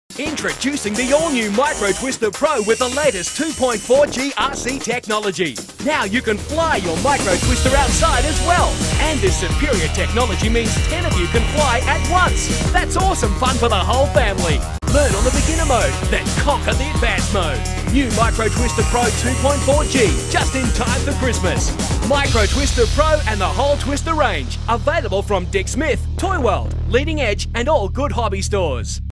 Introducing the all-new Micro Twister Pro with the latest 2.4G RC technology. Now you can fly your Micro Twister outside as well. And this superior technology means 10 of you can fly at once. That's awesome fun for the whole family. Learn on the beginner mode, then conquer the advanced mode. New Micro Twister Pro 2.4G, just in time for Christmas. Micro Twister Pro and the whole Twister range, available from Dick Smith, Toy World, Leading Edge and all good hobby stores.